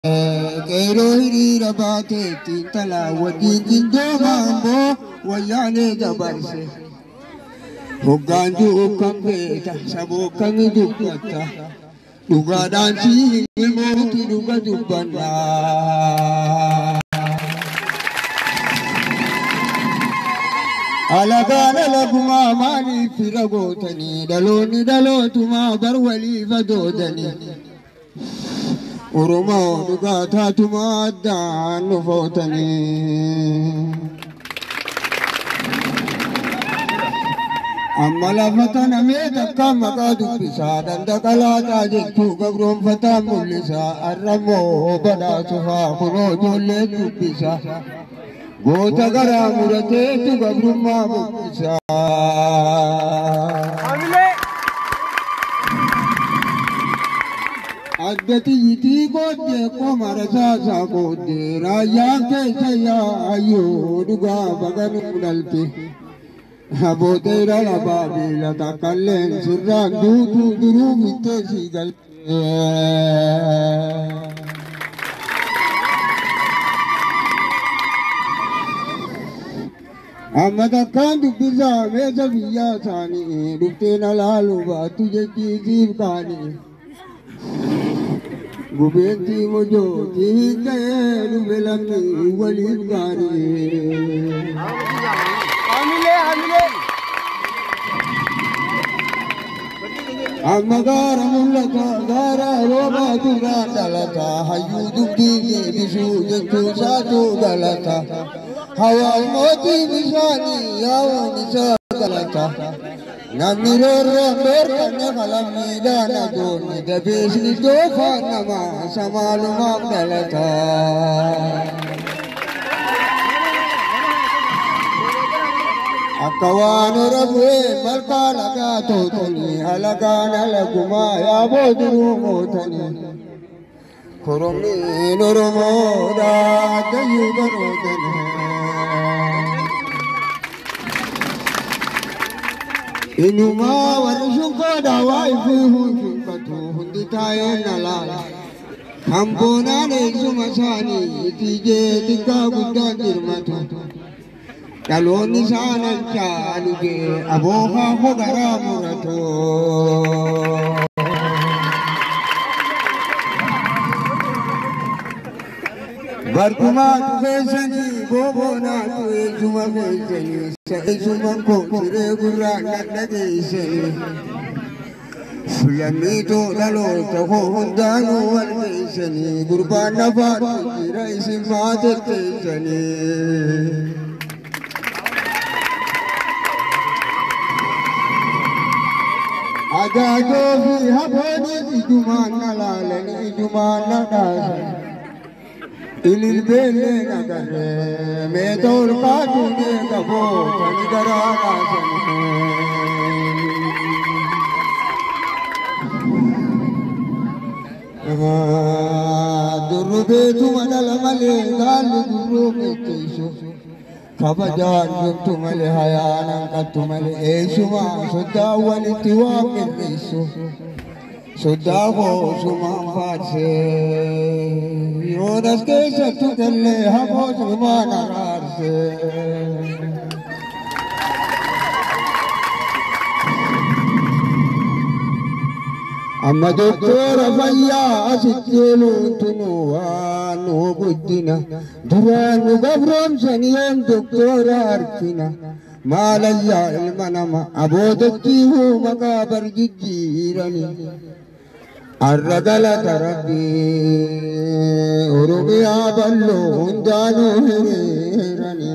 Kero hiriira baateetiin talaa wajjin jindoo maamboo wayyaanee dabarse. Hoggaan du'u kan beeta saboo kami dubbata. Dhugaadhaan siin ilmooti dhuga dubbannaa. Alagaan alagumaa maaliif fira gootanii dhaloonni dhalootumaa bar walii fadoodanii. Oromoo dhugaa taatumaa addaan nufootanii. Amma lafa kana mee takka maqaa dubbisaa dandaqalaataa jechuu gabroonfataa mul'isaa arramoo badhaasufaa kunoo ijoollee dubbisaa. Goota garaa murateetu gabrummaa buqqisaa. Addati yitii gooddee qomara saasaa gooddee raayyaan keessa yaayyoo dhugaa baganuu dhalte. Abooteera labaa beela takkalleen sirraan duutuu duruu mittee sii galte. Amma takkaan dubbisaa meesha biyyaa isaanii dhufteen alaaluu baattu jechiisiif kaanii. Gubeentii mojootii ta'ee dhufe lammii waliif gaarii. Amma gaara mul'ata gaara roobaa turaan dhalata hayyuu dubbii deebisuu jechuu isaatu galata. Hawaan mootii bishaanii yaa'uun isaa galata. Namni roorroon dhoorkanne qalammiidhaan adoonni dabeesni doofaan namaa samaalumaaf dhalata. Akka waan hora bu'ee malkaa lagaa tootanii halagaan alagumaa yaaboo duruu mootanii. Koromniin Oromoodhaa dayyuu barootanii. Inumaa warri shunkoodhaa waa ifii hunshunqatu hundi taa'een alaala. Hamboonaan eessuma isaanii itiijee xiqqaa guddaan dirmatu. Dhaloonni isaanan caalugee aboohaa hogaraa muratu. Barkumaatu feesanii boobonaatu eessuma feesanii eessuman koo siree gurraan dhadhageessanii. Lammiitoo dhaloota koo hundaanuu wal geessanii gurbaan nafaan jira isin maatetteessanii. Ajaajoo fi habooniif ijumaan na laalanii ijumaan na dhaasan. Ililbeellee nagarree meeta ol kaatuunee qabootani garaa dhaasan. Durrubeetuma dhala malee gaalli gurruu qixxeessu. Kabajaan jirtu malee hayaanan qattu malee eessumaa soddaan walitti waan qirreessu. Soddaa koosumaan faarsee yoonas keessattu gallee haboosumaan araarsee. Amma doktora fayyaa asitti eeluutunuu waan nu guddina. Duraan nu gabroomsanii yoon doktora harkina. Maalayyaa ilma nama abootatti maqaa barjijjiirani. Arra galata Rabbii Oromiyaa bal'oo hundaanuu hiriirani.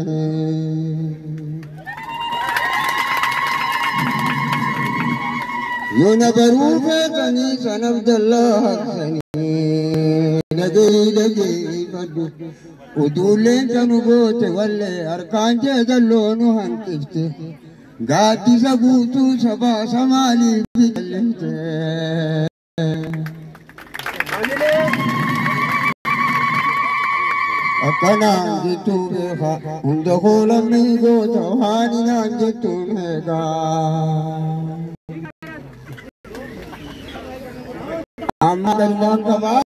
Yoona baruu feetanii sanaf dallaa harsanii dhagee faddu. Uduulleen kanu goote wallee harkaan jee dalloo nu hanqifte. Gaaddisa guutuu sabaa samaaliif jallite. Akkanaan jettuu beeka hunda koolamni goota waaninaan jettuun heegaa. Amma dallaan qabaa.